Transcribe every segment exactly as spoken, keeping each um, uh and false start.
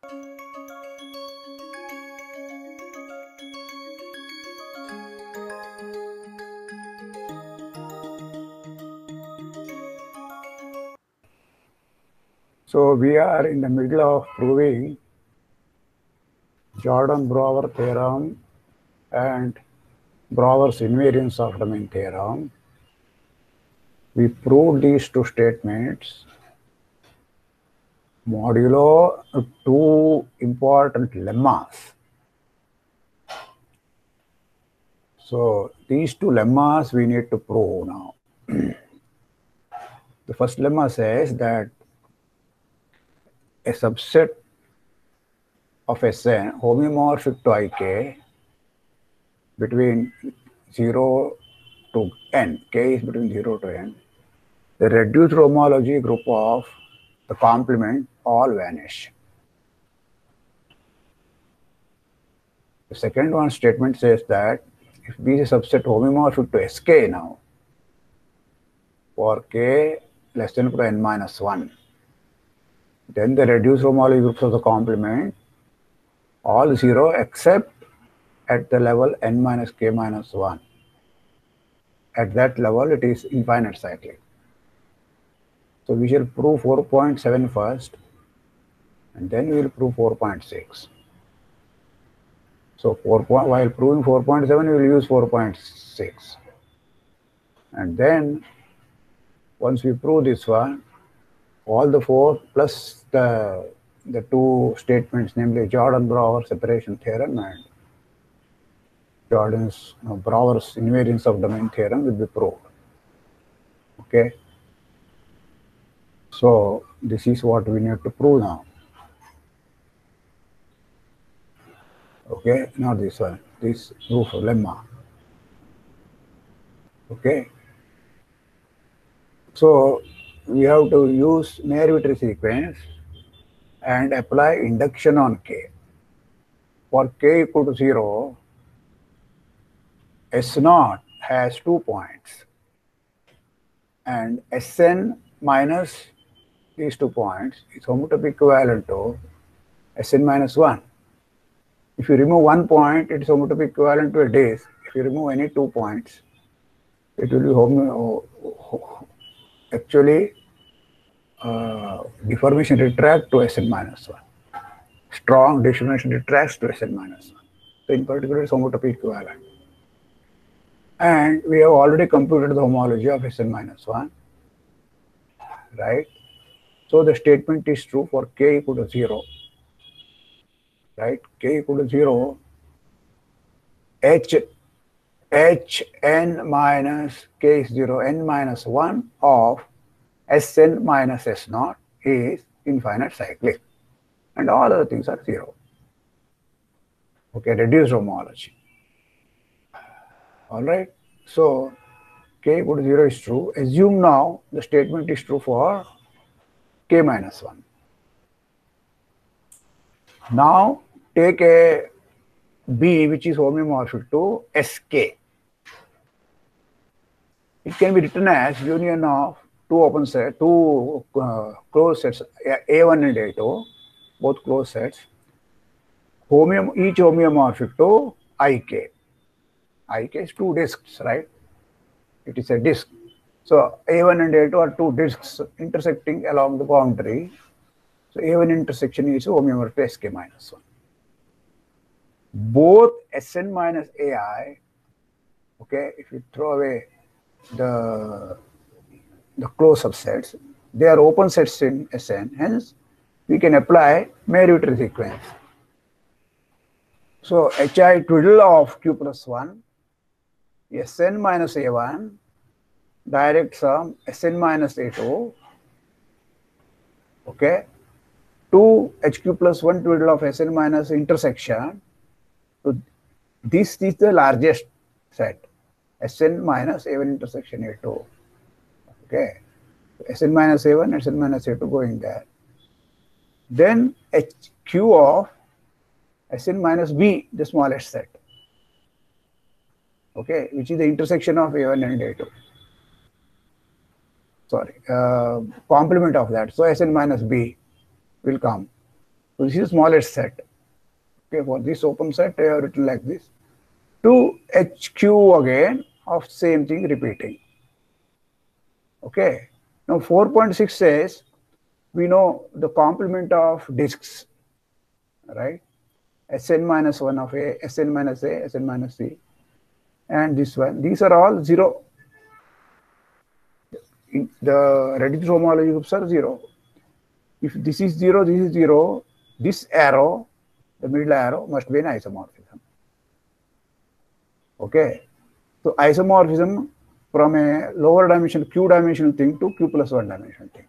So we are in the middle of proving Jordan-Brouwer theorem and Brouwer's invariance of domain theorem. We proved these two statements modulo two important lemmas. So these two lemmas we need to prove now. The first lemma says that a subset of Sn homeomorphic to Ik between zero to n, k is between zero to n, the reduced homology group of the complement all vanish. The second one statement says that if B is a subset homeomorphic to Sk now, for k less than equal to n minus one, then the reduced homology groups of the complement all zero except at the level n minus k minus one. At that level it is infinite cyclic. So we shall prove four point seven first and then we will prove four point six. So four point, while proving four point seven we will use four point six. And then once we prove this one, all the four plus the, the two statements, namely Jordan-Brouwer separation theorem and Jordan's you know, Brouwer's invariance of domain theorem will be proved. Okay. So this is what we need to prove now. Okay, not this one, this proof lemma. Okay. So we have to use Nair-Witry sequence and apply induction on K. For K equal to zero, S naught has two points and Sn minus these two points is homotopy equivalent to Sn minus one. If you remove one point, it is homotopy equivalent to a disk. If you remove any two points, it will be homo actually uh, deformation retract to Sn minus one. Strong deformation retracts to Sn minus one. So in particular, it is homotopy equivalent. And we have already computed the homology of Sn minus one, right? So the statement is true for k equal to zero, right? K equal to zero, h hn minus k is zero, n minus one of Sn minus S naught is infinite cyclic, and all other things are zero. Okay, reduced homology. All right. So k equal to zero is true. Assume now the statement is true for k minus one. Now take a B which is homeomorphic to Sk. It can be written as union of two open sets, two uh, closed sets, A one and A two, both closed sets, homeom each homeomorphic to Ik. Ik is two disks, right? It is a disk. So A one and A two are two disks intersecting along the boundary. So A one intersection is homeomorphic to Sk minus one. Both Sn minus Ai, okay, if you throw away the, the closed subsets, they are open sets in Sn, hence we can apply Nair-Witry sequence. So Hi twiddle of Q plus one, Sn minus A one, direct sum Sn minus A two, okay, to Hq plus one twiddle of Sn minus intersection. So this is the largest set, Sn minus A one intersection A two. Okay, Sn minus A one and Sn minus A two going there. Then Hq of Sn minus B, the smallest set. Okay, which is the intersection of A one and A two. Sorry, uh, complement of that. So Sn minus B will come. So this is the smallest set. Okay, for this open set, I have written like this. two H Q again of same thing repeating. Okay. Now four point six says we know the complement of disks, right? Sn minus one of A, Sn minus A, Sn minus C, and this one. These are all zero. In the reduced homology groups are zero. If this is zero, this is zero, this arrow, the middle arrow, must be an isomorphism. Okay. So isomorphism from a lower dimension, Q dimensional thing to Q plus one dimensional thing.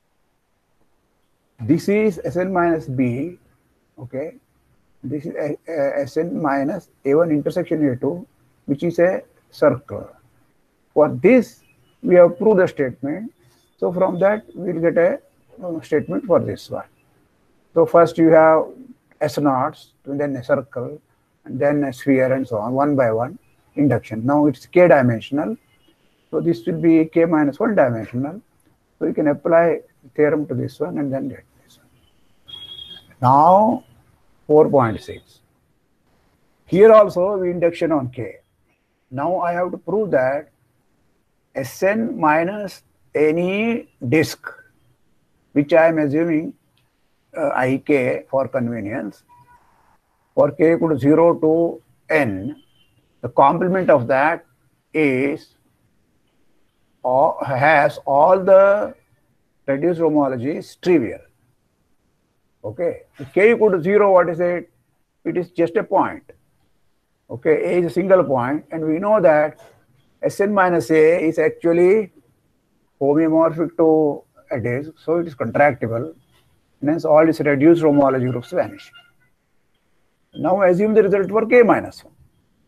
This is Sn minus B. Okay. This is a, a Sn minus A one intersection A two, which is a circle. For this, we have proved a statement. So from that, we'll get a uh, statement for this one. So first you have S naughts, then a circle, and then a sphere, and so on, one by one induction. Now it's K dimensional. So this will be K minus one dimensional. So you can apply theorem to this one and then get this one. Now four point six. Here also we induction on K. Now I have to prove that Sn minus any disk, which I am assuming uh, Ik for convenience, for k equal to zero to n, the complement of that is or has all the reduced homologies trivial. Okay, if k equal to zero, what is it? It is just a point. Okay, A is a single point, and we know that Sn minus A is actually homeomorphic to a disk, so it is contractible, and hence all its reduced homology groups vanish. Now assume the result for k minus one.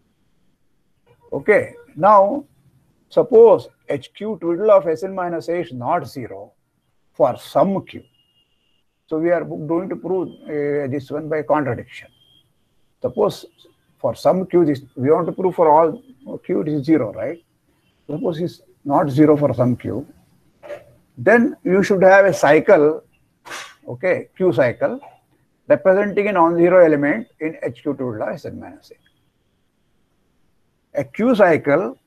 Okay, now suppose H Q twiddle of Sn minus A is not zero for some Q. So we are going to prove uh, this one by contradiction. Suppose for some Q, this we want to prove for all Q it is zero, right? Suppose it's not zero for some Q, then you should have a cycle, okay, Q cycle, representing a non-zero element in H Q twiddle of Sn minus A. A Q cycle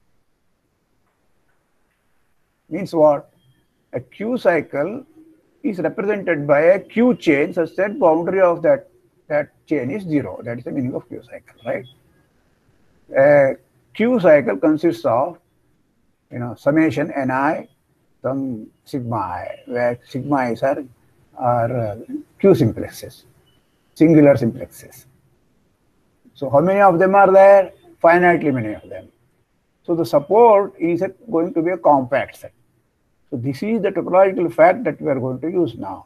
means what? A Q cycle is represented by a Q chain such that boundary of that, that chain is zero. That is the meaning of Q cycle, right? A Q cycle consists of, you know, summation Ni, some sigma I, where sigma I's are, are uh, Q simplexes, singular simplexes. So how many of them are there? Finitely many of them. So the support is a, going to be a compact set. So this is the topological fact that we are going to use now.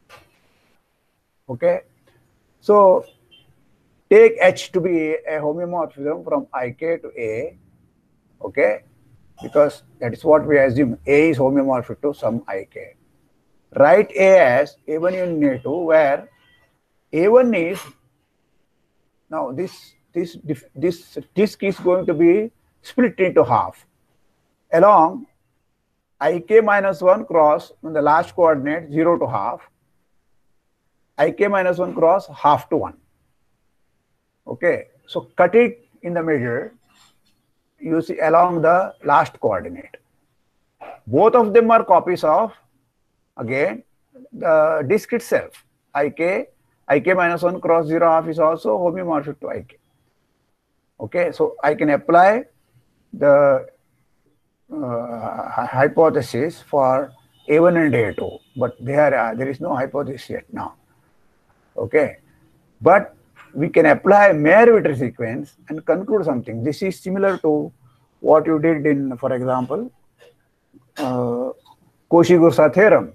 Okay. So take H to be a homeomorphism from Ik to A. Okay. Because that is what we assume. A is homeomorphic to some Ik. Write A as A one in A two, where A one is, now this this this disk is going to be split into half along Ik minus one cross on the last coordinate zero to half, Ik minus one cross half to one. Okay, so cut it in the middle, you see along the last coordinate. Both of them are copies of, again, the disk itself. Ik, Ik minus one cross zero half is also homeomorphic to Ik. Okay, so I can apply the uh, hypothesis for A one and A two, but there, uh, there is no hypothesis yet now. Okay, but we can apply Mayer-Witter sequence and conclude something. This is similar to what you did in, for example, uh, Cauchy-Gursa theorem.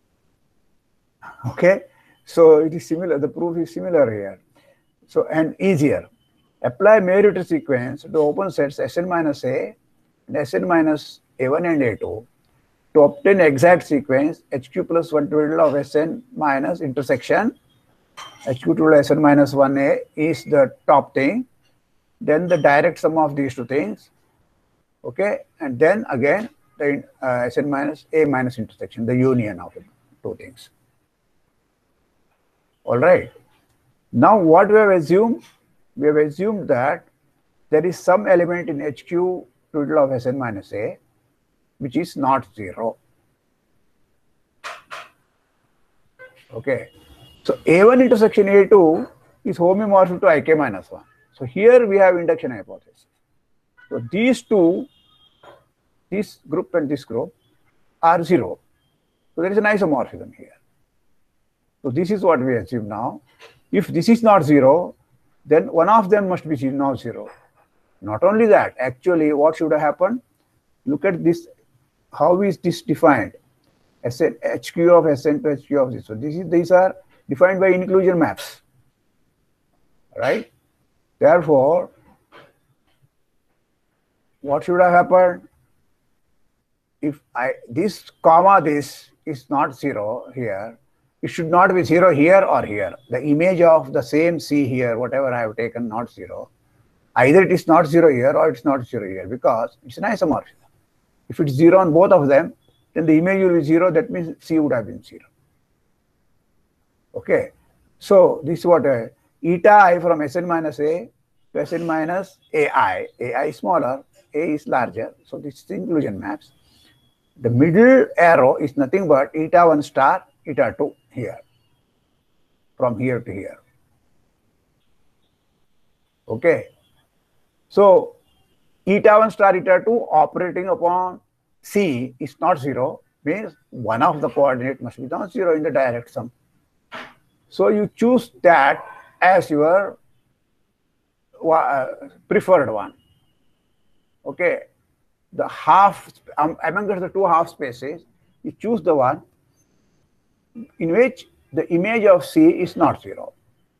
Okay, so it is similar, the proof is similar here. So, and easier. Apply Mayer-Witter sequence to open sets Sn minus A and Sn minus A one and A two to obtain exact sequence H Q plus one twiddle of Sn minus intersection H Q twiddle Sn minus one A is the top thing, then the direct sum of these two things, okay, and then again the uh, Sn minus A minus intersection, the union of it, two things. All right. Now what we have assumed? We have assumed that there is some element in H Q twiddle of Sn minus A which is not zero. Okay. So A one intersection A two is homeomorphic to Ik minus one. So here we have induction hypothesis. So these two, this group and this group are zero. So there is an isomorphism here. So this is what we assume now. If this is not zero, then one of them must be not zero. Not only that, actually what should have happened? Look at this. How is this defined? Sn, H Q of Sn to H Q of this. So this is, these are defined by inclusion maps. Right? Therefore, what should have happened? If I this comma this is not zero here, it should not be zero here or here. The image of the same C here, whatever I have taken, not zero. Either it is not zero here or it's not zero here because it's an isomorphism. If it's zero on both of them, then the image will be zero. That means C would have been zero. Okay. So this is what uh, eta I from Sn minus A to Sn minus Ai. Ai is smaller, A is larger. So this is the inclusion maps. The middle arrow is nothing but eta one star, eta two here, from here to here. Okay. So eta one star, eta two operating upon C is not zero, means one of the coordinate must be not zero in the direct sum. So you choose that as your uh, preferred one. Okay. The half, um, among the two half spaces, you choose the one in which the image of C is not zero.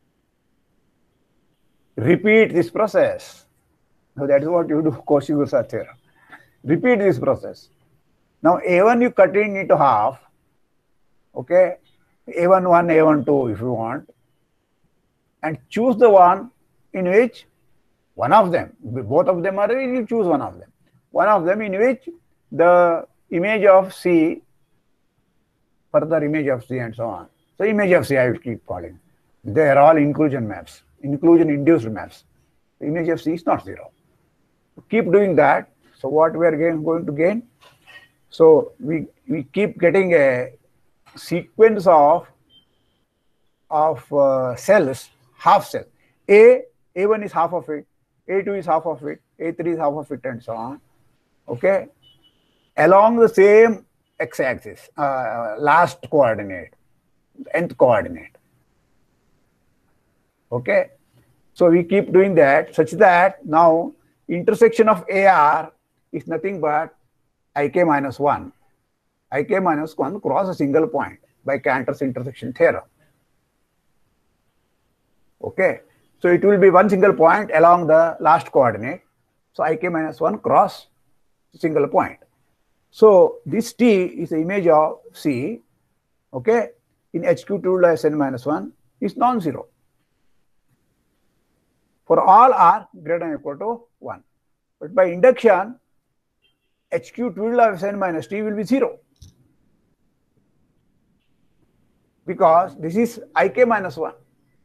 Repeat this process. So that is what you do, Cauchy-Goursat theorem. Repeat this process. Now A one you cut it into half. Okay. A one one, A one two if you want. And choose the one in which one of them, both of them are, you choose one of them. One of them in which the image of C, further image of C and so on. So image of C I will keep calling. They are all inclusion maps, inclusion induced maps. The image of C is not zero. Keep doing that. So what we are going to gain? So we, we keep getting a sequence of, of uh, cells, half cell. A, A one is half of it, A two is half of it, A three is half of it and so on. Okay, along the same x-axis, uh, last coordinate, nth coordinate. Okay, so we keep doing that such that now intersection of A R is nothing but Ik minus one. Ik minus one cross a single point by Cantor's intersection theorem. Okay, so it will be one single point along the last coordinate. So Ik minus one cross single point. So this T is the image of C, okay, in H Q twiddle of Sn minus one is non-zero. For all r greater than or equal to one. But by induction, H Q twiddle of Sn minus T will be zero. Because this is Ik minus one.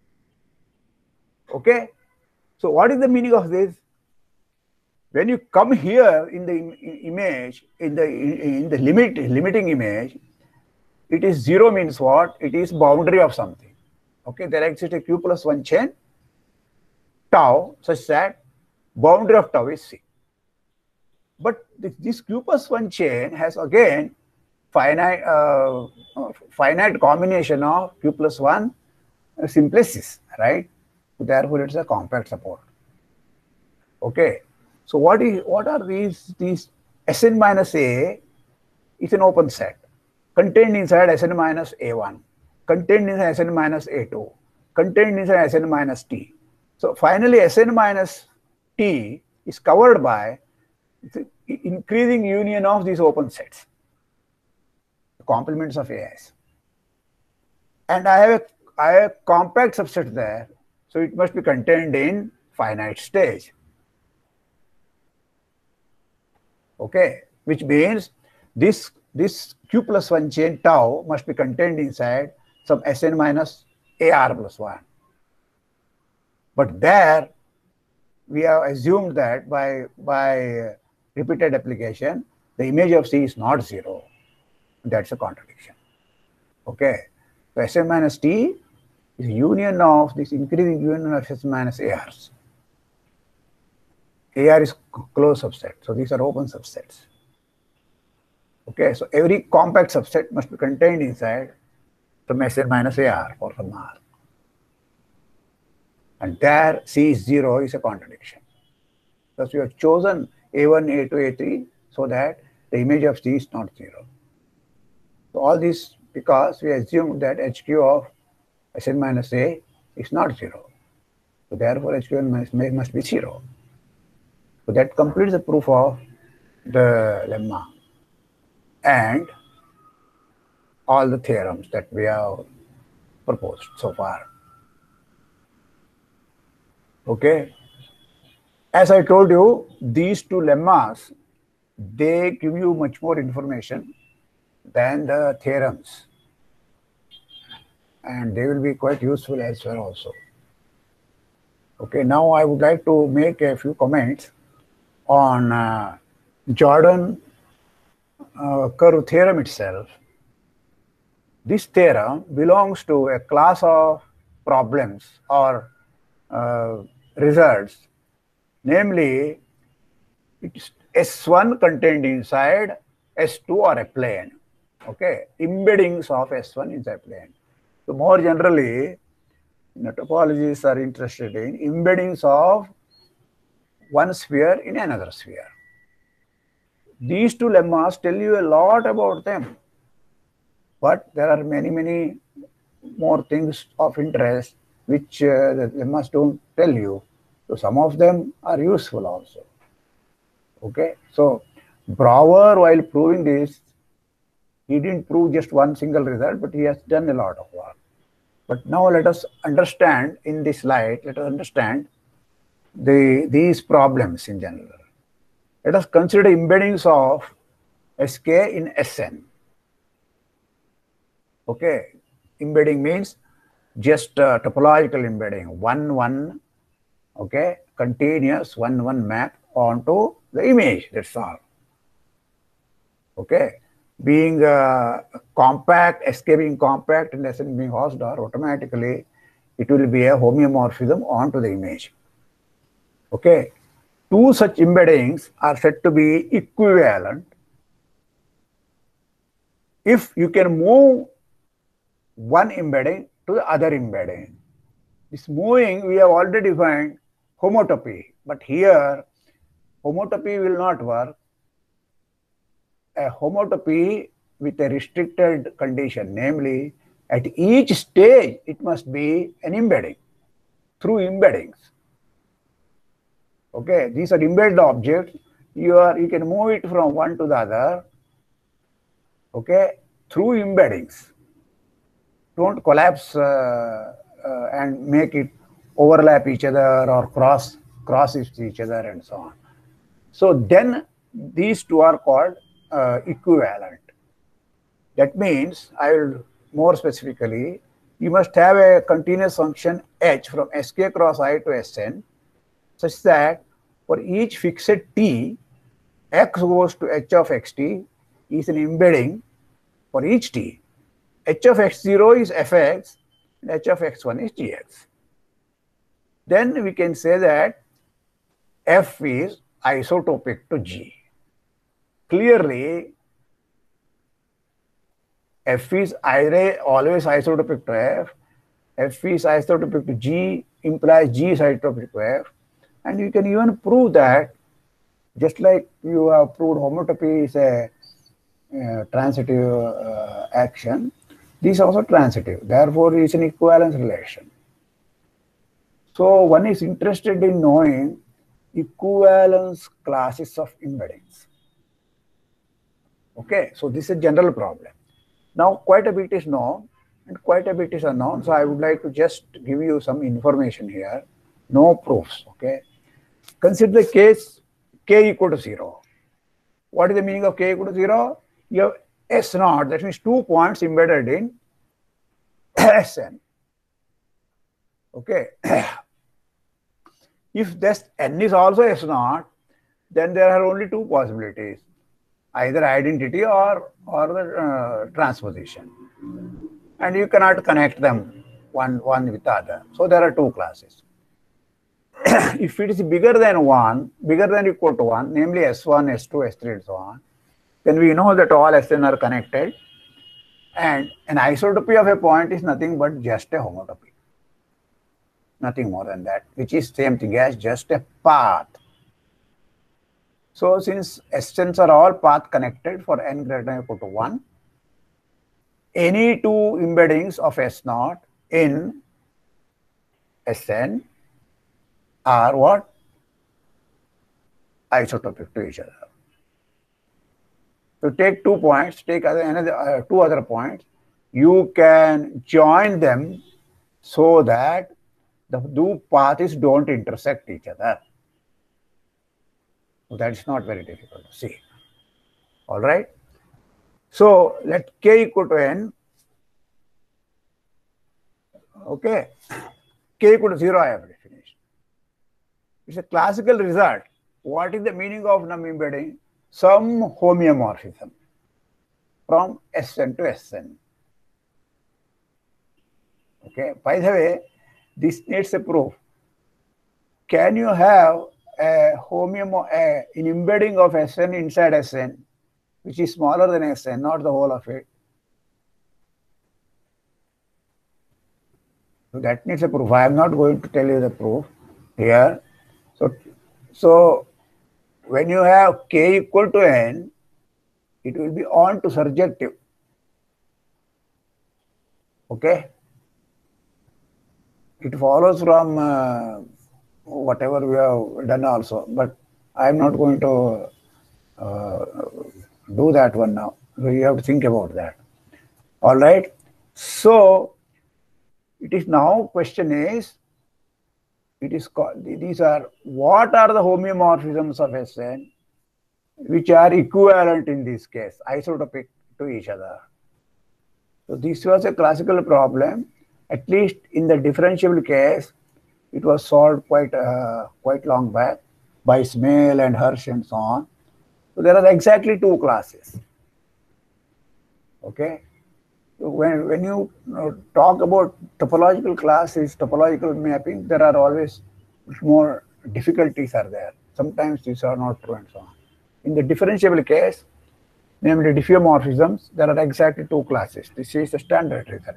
Okay. So what is the meaning of this? When you come here in the im image, in the in the limit limiting image, it is zero means what? It is boundary of something. Okay, there exists a q plus one chain tau such that boundary of tau is C. But this, this q plus one chain has again finite uh, finite combination of q plus one uh, simplices, right? Therefore, it's a compact support. Okay. So what is what are these these Sn minus A is an open set contained inside Sn minus A one, contained inside Sn minus A two, contained inside Sn minus T. So finally Sn minus T is covered by the increasing union of these open sets, the complements of A S. And I have a, I have a compact subset there, so it must be contained in finite stage. Okay, which means this this q plus one chain tau must be contained inside some Sn minus A R plus one. But there, we have assumed that by, by repeated application, the image of C is not zero. That's a contradiction. Okay. So Sn minus T is a union of this increasing union of S minus A Rs. A R is closed subset. So these are open subsets. Okay. So every compact subset must be contained inside some Sn minus A R for some R. And there C is zero is a contradiction. Thus we have chosen A one, A two, A three so that the image of C is not zero. So all this because we assumed that H Q of Sn minus A is not zero. So therefore H Q minus A must be zero. So that completes the proof of the lemma and all the theorems that we have proposed so far. Okay. As I told you, these two lemmas, they give you much more information than the theorems. And they will be quite useful as well also. Okay, now I would like to make a few comments on uh, Jordan uh, curve theorem itself. This theorem belongs to a class of problems or uh, results, namely it is S one contained inside S two or a plane. Okay, embeddings of S one inside plane. So more generally, you know, topologists are interested in embeddings of one sphere in another sphere. These two lemmas tell you a lot about them, but there are many, many more things of interest which uh, the lemmas don't tell you. So some of them are useful also. Okay, so Brouwer, while proving this, he didn't prove just one single result, but he has done a lot of work. But now let us understand in this light, let us understand the these problems in general. Let us consider embeddings of S K in S N. Okay, embedding means just uh, topological embedding, one one, okay, continuous one one map onto the image, that's all. Okay, being uh, compact, S K being compact and S N being Hausdorff, automatically it will be a homeomorphism onto the image. Okay, two such embeddings are said to be equivalent if you can move one embedding to the other embedding. This moving we have already defined homotopy, but here homotopy will not work. A homotopy with a restricted condition, namely at each stage it must be an embedding through embeddings. Okay, these are embedded objects. You are you can move it from one to the other. Okay, through embeddings. Don't collapse uh, uh, and make it overlap each other or cross cross each other and so on. So then these two are called uh, equivalent. That means, I will more specifically, you must have a continuous function h from Sk cross I to Sn such that for each fixed t, x goes to h of xt is an embedding for each t. H of x zero is fx and h of x one is gx. Then we can say that f is isotopic to g. Clearly, f is always isotopic to f, f is isotopic to g implies g is isotopic to f, and you can even prove that, just like you have proved homotopy is a uh, transitive uh, action, this is also transitive, therefore it is an equivalence relation. So one is interested in knowing equivalence classes of embeddings. Okay, so this is a general problem. Now quite a bit is known and quite a bit is unknown, so I would like to just give you some information here, no proofs. Okay, consider the case k equal to zero. What is the meaning of k equal to zero? You have S naught, that means two points embedded in Sn. Okay. If this n is also S naught, then there are only two possibilities, either identity or, or the uh, transposition. And you cannot connect them one, one with the other. So there are two classes. If it is bigger than one, bigger than or equal to one, namely S one, S two, S three, and so on, then we know that all Sn are connected. And an isotopy of a point is nothing but just a homotopy. Nothing more than that, which is same thing as just a path. So since Sns are all path connected for n greater than or equal to one, any two embeddings of S naught in Sn are what? Isotopic to each other. To take two points, take other, another uh, two other points, you can join them so that the two paths don't intersect each other. So that's not very difficult to see. All right. So let k equal to n. Okay. K equal to zero, I have finished. It's a classical result. What is the meaning of num embedding? Some homeomorphism from Sn to Sn. Okay. By the way, this needs a proof. Can you have a homeom a, an embedding of Sn inside Sn, which is smaller than Sn, not the whole of it? So that needs a proof. I am not going to tell you the proof here. So, so when you have k equal to n, it will be on to surjective. Okay? It follows from uh, whatever we have done also, but I am not going to uh, do that one now. So you have to think about that. All right. So it is now question is, it is called, these are, what are the homeomorphisms of Sn which are equivalent in this case, isotopic to each other. So this was a classical problem. At least in the differentiable case, it was solved quite uh, quite long back by Smale and Hirsch and so on. So there are exactly two classes. Okay. So when when you, you know, talk about topological classes, topological mapping, there are always more difficulties are there. Sometimes these are not true and so on. In the differentiable case, namely diffeomorphisms, there are exactly two classes. This is the standard result.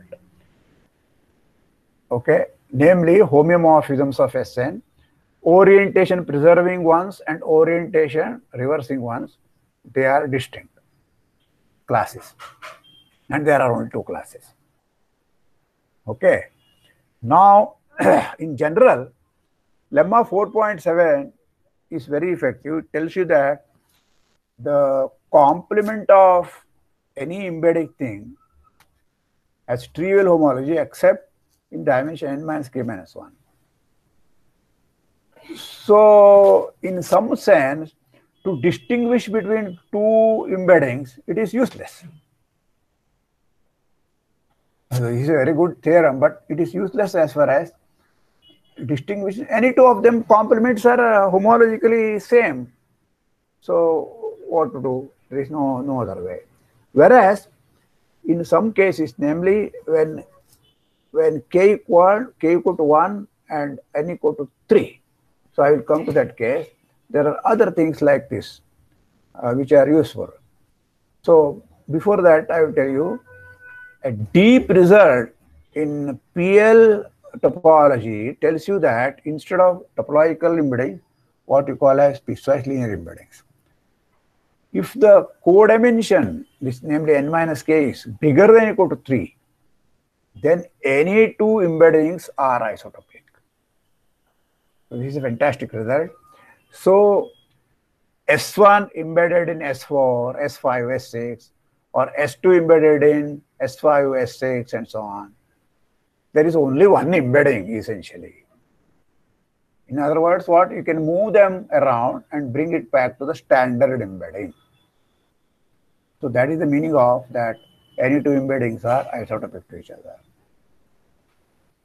Okay, namely homeomorphisms of Sn, orientation preserving ones and orientation reversing ones, they are distinct classes, and there are only two classes. Okay, now in general, lemma four point seven is very effective. It tells you that the complement of any embedded thing has trivial homology except in dimension n minus k minus one. So in some sense, to distinguish between two embeddings, it is useless. So this is a very good theorem, but it is useless as far as distinguishing. Any two of them complements are uh, homologically same. So what to do? There is no, no other way. Whereas in some cases, namely when when k equal k equal to one and n equal to three, so I will come to that case. There are other things like this uh, which are useful. So before that, I will tell you a deep result in P L topology tells you that instead of topological embedding, what you call as piecewise linear embeddings. If the codimension, this namely n minus k, is bigger than or equal to three, then any two embeddings are isotopic. So this is a fantastic result. So S one embedded in S four, S five, S six, or S two embedded in S five, S six, and so on. There is only one embedding essentially. In other words, what? You can move them around and bring it back to the standard embedding. So that is the meaning of that any two embeddings are isotopic to each other.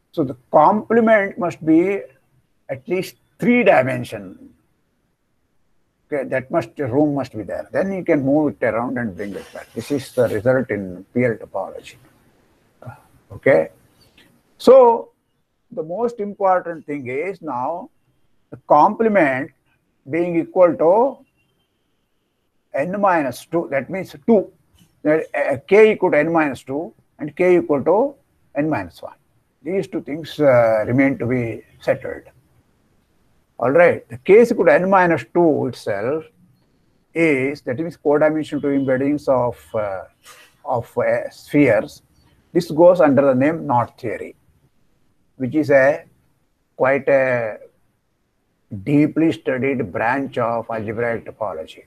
So the complement must be at least three dimension. Okay, that must room must be there. Then you can move it around and bring it back. This is the result in P L topology. Okay, so the most important thing is now the complement being equal to n minus two. That means two. K equal to n minus two and k equal to n minus one. These two things uh, remain to be settled. All right, the k is equal to n minus two itself is, that means codimensional two embeddings of, uh, of uh, spheres. This goes under the name knot theory, which is a quite a deeply studied branch of algebraic topology.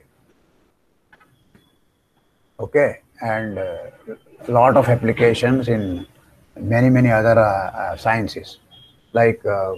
Okay, and a uh, lot of applications in many, many other uh, uh, sciences like uh,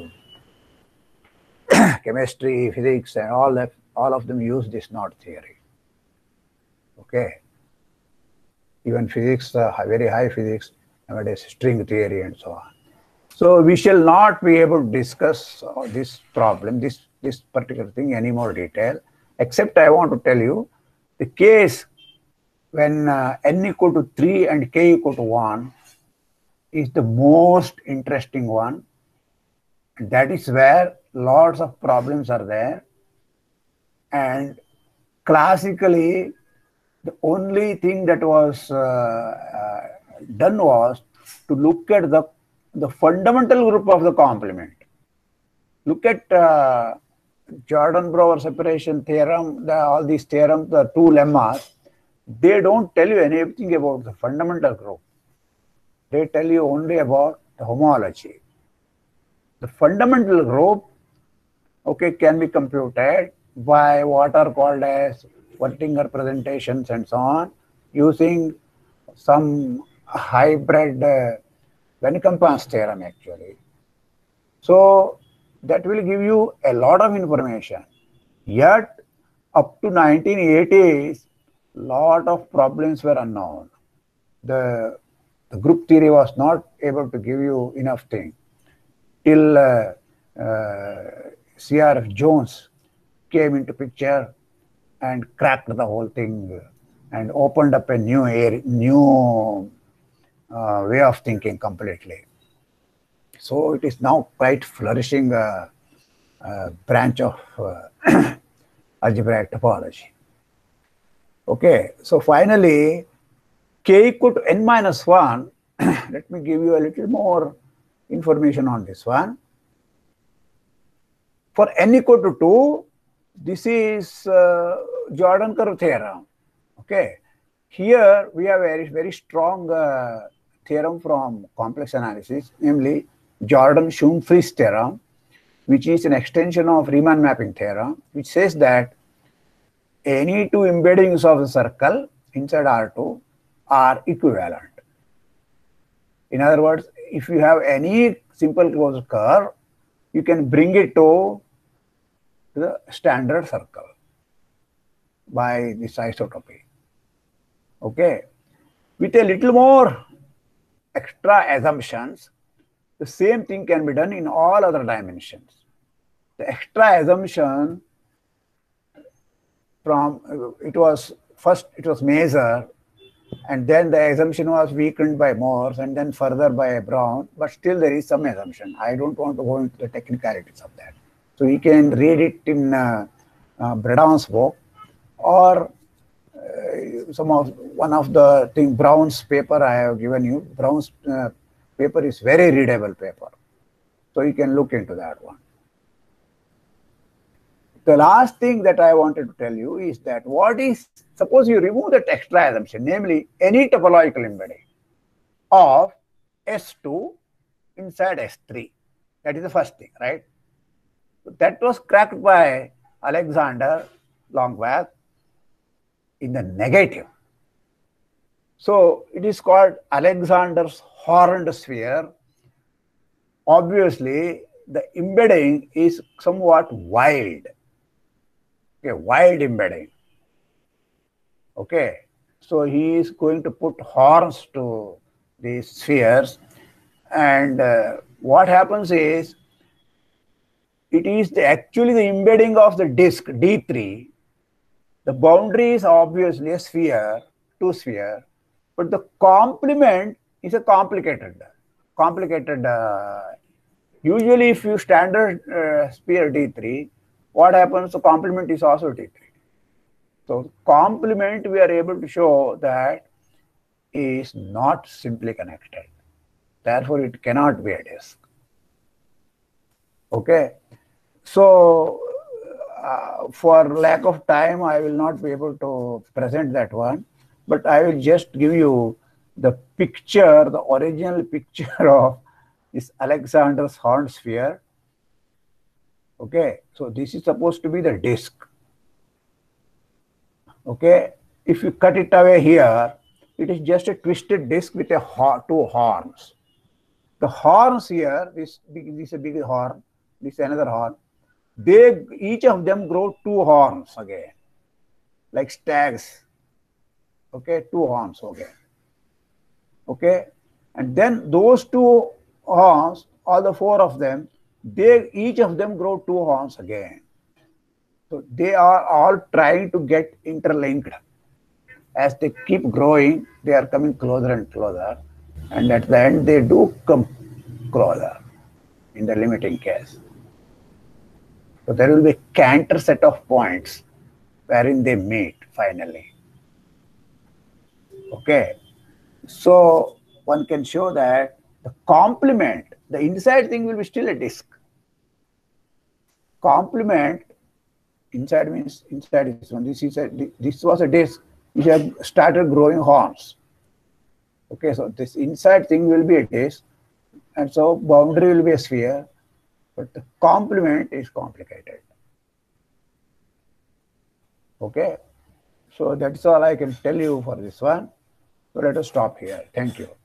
chemistry, physics, and all that. All of them use this knot theory. Okay, even physics, uh, very high physics, nowadays string theory and so on. So we shall not be able to discuss uh, this problem, this this particular thing, in any more detail, except I want to tell you the case when uh, n equal to three and k equal to one is the most interesting one. And that is where lots of problems are there. And classically, the only thing that was uh, uh, done was to look at the, the fundamental group of the complement. Look at uh, Jordan-Brouwer separation theorem, the, all these theorems, the two lemmas. They don't tell you anything about the fundamental group. They tell you only about the homology. The fundamental group, okay, can be computed by what are called as Wirtinger presentations and so on, using some hybrid uh, Venn-Campans theorem actually. So that will give you a lot of information. Yet up to nineteen eighties, lot of problems were unknown. The, the group theory was not able to give you enough thing till uh, uh, C R F Jones came into picture and cracked the whole thing and opened up a new area, new uh, way of thinking completely. So it is now quite flourishing uh, uh, branch of uh, algebraic topology. Okay, so finally, k equal to n minus one, let me give you a little more information on this one. For n equal to two, this is uh, Jordan curve theorem. Okay, here we have a very, very strong uh, theorem from complex analysis, namely Jordan-Schoenfries theorem, which is an extension of Riemann mapping theorem, which says that any two embeddings of the circle inside R two are equivalent. In other words, if you have any simple closed curve, you can bring it to the standard circle by this isotropy. Okay, with a little more extra assumptions, the same thing can be done in all other dimensions. The extra assumption from uh, it was first it was Mazur, and then the assumption was weakened by Morse, and then further by Brown, but still there is some assumption. I don't want to go into the technicalities of that. So you can read it in uh, uh, Bredon's book, or uh, some of one of the thing Brown's paper I have given you. Brown's uh, paper is very readable paper, so you can look into that one. The last thing that I wanted to tell you is that what is, suppose you remove that extra assumption, namely any topological embedding of S two inside S three. That is the first thing, right? That was cracked by Alexander Longback in the negative. So it is called Alexander's horned sphere. Obviously, the embedding is somewhat wild. Okay, wild embedding. Okay, so he is going to put horns to these spheres, and uh, what happens is, it is the, actually the embedding of the disk D three. The boundary is obviously a sphere, two sphere, but the complement is a complicated, complicated. Uh, usually, if you standard uh, sphere D three, what happens? The complement is also D three. So complement, we are able to show that is not simply connected. Therefore, it cannot be a disk. Okay. So, uh, for lack of time, I will not be able to present that one, but I will just give you the picture, the original picture of this Alexander's horn sphere. Okay, so this is supposed to be the disk. Okay, if you cut it away here, it is just a twisted disk with a ho two horns. The horns here, this, this is a big horn, this is another horn. They, each of them grow two horns again, like stags. Okay, two horns again. Okay, and then those two horns, all the four of them, they, each of them grow two horns again. So they are all trying to get interlinked. As they keep growing, they are coming closer and closer, and at the end they do come closer in the limiting case. So there will be a Cantor set of points wherein they meet finally. Okay, so one can show that the complement, the inside thing will be still a disk. Complement, inside means inside is one. This is a, this was a disk which have started growing horns. Okay, so this inside thing will be a disk, and so boundary will be a sphere, but the complement is complicated. Okay, so that's all I can tell you for this one. So let us stop here. Thank you.